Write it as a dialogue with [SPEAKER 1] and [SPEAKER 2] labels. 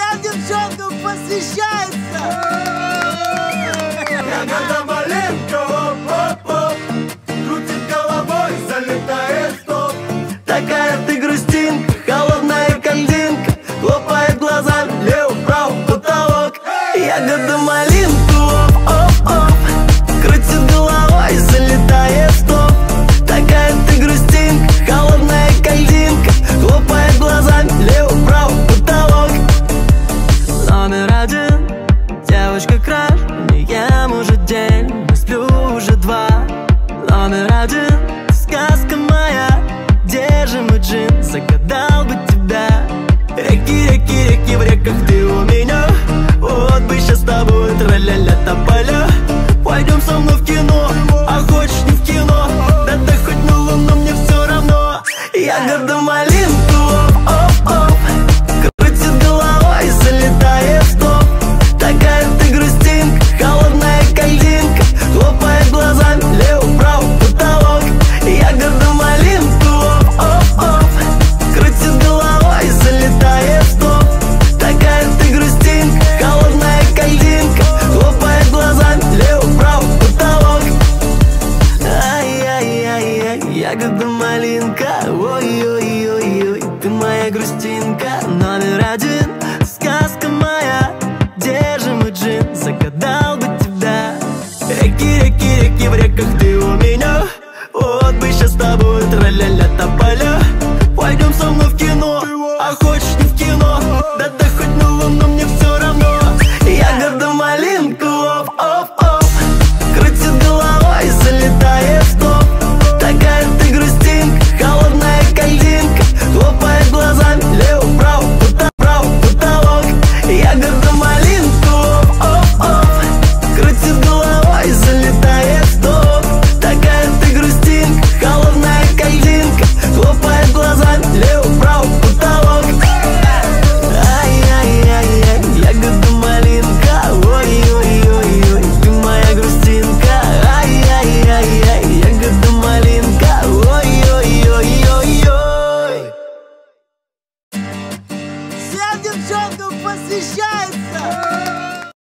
[SPEAKER 1] Всем девчонкам посвящается!
[SPEAKER 2] Ягода малинка, оп-оп-оп, крутит головой, залетает в топ.
[SPEAKER 3] Такая ты грустинка, холодная кальдинка, хлопает глазами, лево-право, потолок. Ягода малинка, оп-оп-оп, крутит головой, залетает в топ. Такая ты грустинка, холодная кальдинка, хлопает глазами, лево-право, потолок. Номер один, девочка краш, не ем уже день, не сплю уже два. Номер один, сказка моя, где же мой джин, загадал бы тебя. Реки, реки, реки, в реках ты у меня. Вот бы сейчас с тобой тра-ля-ля тополя. Пойдем со мной в кино, а хочешь не в кино, да ты хоть на луну, мне все равно. Ягода малинка, оп-оп-оп, крутит головой, залетает в топ. Такая ты грустинка, холодная кальдинка, хлопает глазами, лево-право, потолок. Ягода малинка, оп-оп-оп, крутит головой, залетает в топ. Такая ты грустинка, холодная кальдинка, хлопает глазами, лево-право, потолок. Ай-яй-яй-яй, ягода малинка, ой-ой-ой-ой, ты моя грустинка, номер один.